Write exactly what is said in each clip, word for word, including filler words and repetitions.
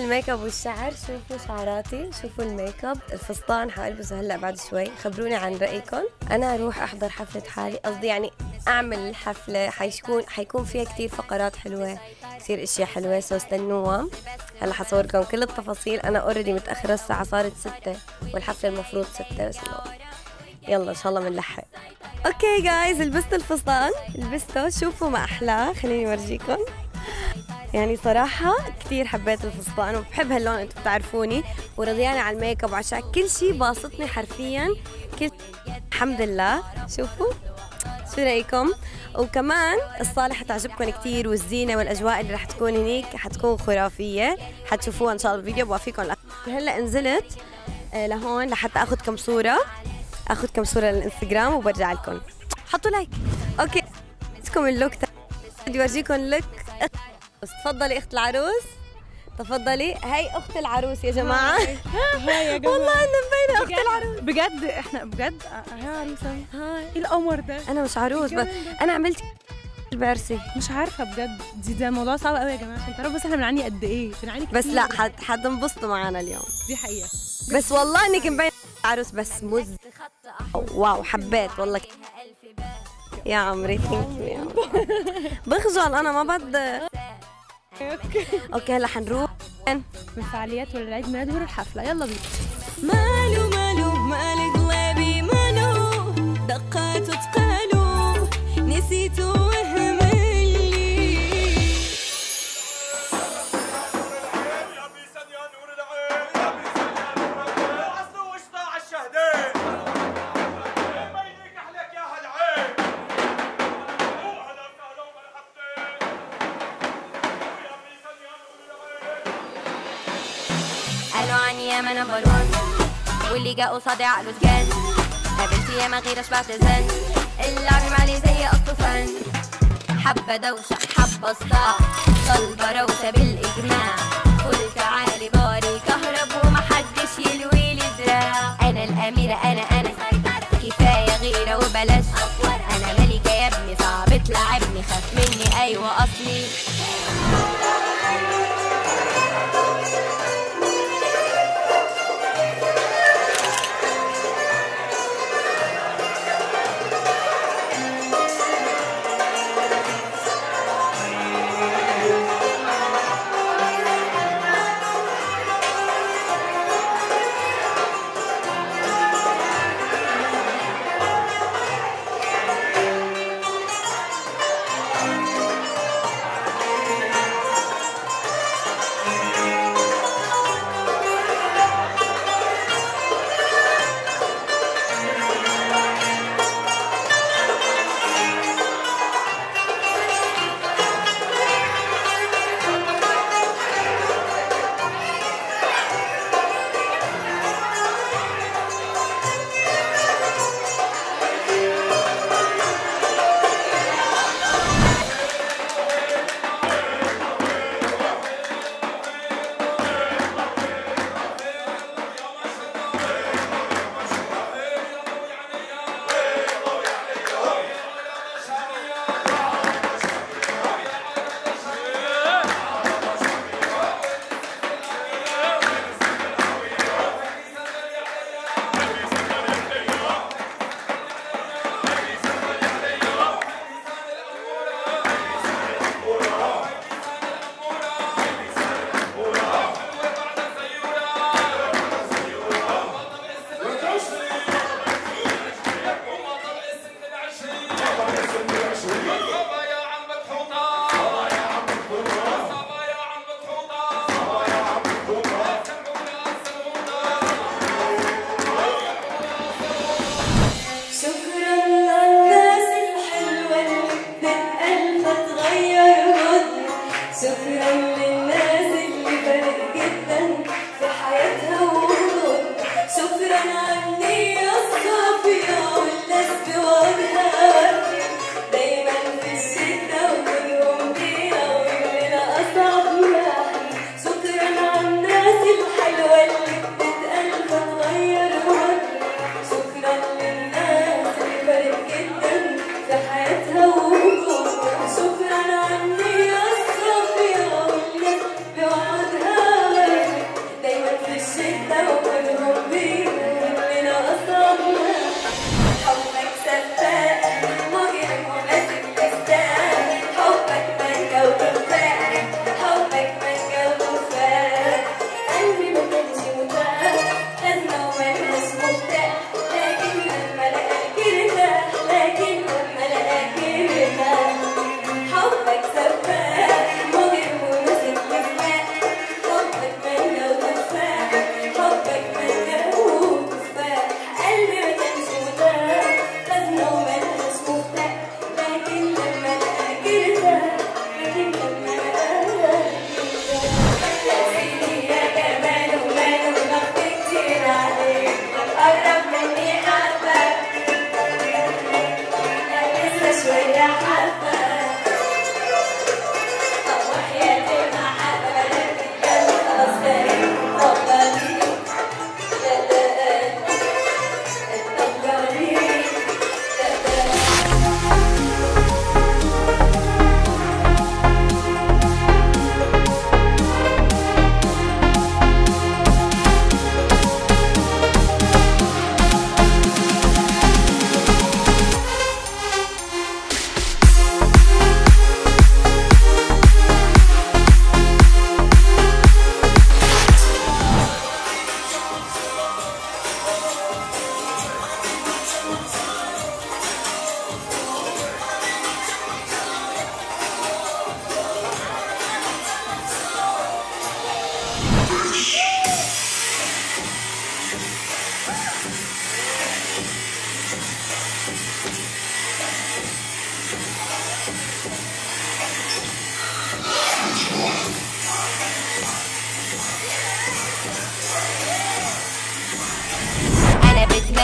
الميك اب والشعر، شوفوا شعراتي، شوفوا الميك اب، الفستان حالبسه هلا بعد شوي، خبروني عن رأيكم. انا اروح احضر حفلة حالي، قصدي يعني اعمل الحفلة، حيكون حيكون فيها كثير فقرات حلوة، كثير اشياء حلوة، سو استنوها. هلا حصور لكم كل التفاصيل. انا اوريدي متأخرة، الساعة صارت ستة والحفلة المفروض ستة، بس انه يلا ان شاء الله بنلحق. اوكي جايز، لبست الفستان، لبسته، شوفوا ما احلاه، خليني اورجيكم. يعني صراحة كثير حبيت الفستان وبحب هاللون، انتم بتعرفوني، ورضيانة على الميك اب وعلى الشعر، كل شيء باسطني حرفيا، كل الحمد لله. شوفوا شو رأيكم؟ وكمان الصالة حتعجبكم كثير، والزينة والأجواء اللي رح تكون هنيك حتكون خرافية، حتشوفوها إن شاء الله بالفيديو. بوافيكم هلا نزلت لهون لحتى أخذ كم صورة، أخذ كم صورة للإنستغرام وبرجع لكم. حطوا لايك. أوكي بدكم اللوك، بدي أورجيكم لوك. تفضلي أخت العروس، تفضلي. هي أخت العروس يا جماعة. هاي يا جماعة، والله أنا مبينة أخت العروس بجد. إحنا بجد هاي عروسة. هاي إيه القمر ده؟ أنا مش عروس، بس أنا عملت بعرسي. مش عارفة بجد، دي ده موضوع صعب قوي يا جماعة، عشان تعرفوا بس إحنا بنعاني قد إيه، بنعاني كتير. بس لا حد حتنبسطوا معنا اليوم، دي حقيقة. بس والله إنك مبينة عروس، بس مز واو، حبيت والله. يا عمري ثانك يو يا عمري. بخجل أنا، ما بدي. اوكي هلا حنروح من الفعاليات ولا العيد ميلاد ولا الحفله، يلا بينا. مالو مالو مال قلبي مالو، دقات تقالو، نسيت وهملي. يا بيسن يا نور العين، يا بيسن يا نور العين، عصلو وشطاع الشهدين، بينك احلك يا هالعين، واهلا وسهلا ومرحبتين. قالوا عني ياما نمبر وان، واللي جا قصادي عقله اتجن، قابلت ياما غير اشبعت زن، اللعب معلي زي اصله فن، حبة دوشة حبة صداع، طلبة روشة بالإجماع، قلت تعالي باري كهرب ومحدش يلويلي دراع، أنا الأميرة أنا أنا كفاية غيرة وبلاش أفور، أنا ملكة يا ابني صعب تلعبني، خاف مني أيوة أصلي.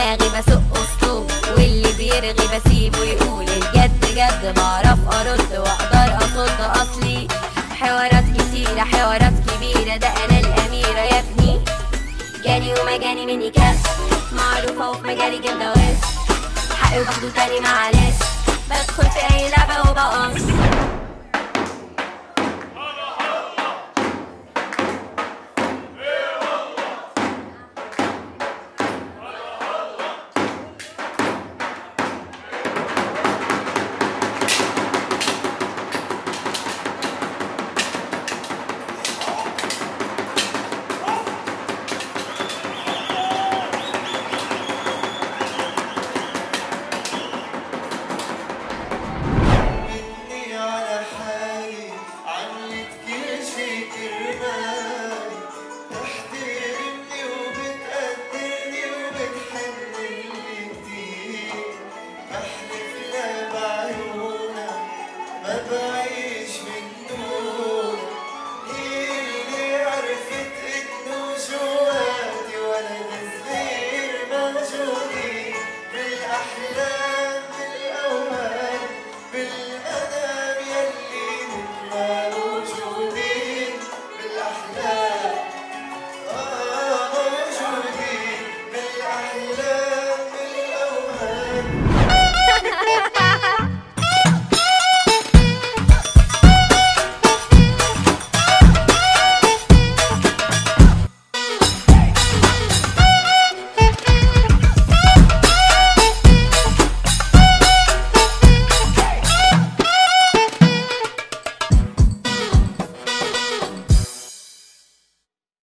دماغي بسوق اسلوب، واللي بيرغي بسيبه يقول الجد جد، بعرف ارد واقدر اصد اصلي. حوارات كتيرة حوارات كبيرة، ده انا الاميرة يا ابني. جاني وما جاني مني كاس، معروفة وفي مجالي جامدة وش، حقي وباخده تاني معلش، بدخل في اي لعبة وبقص.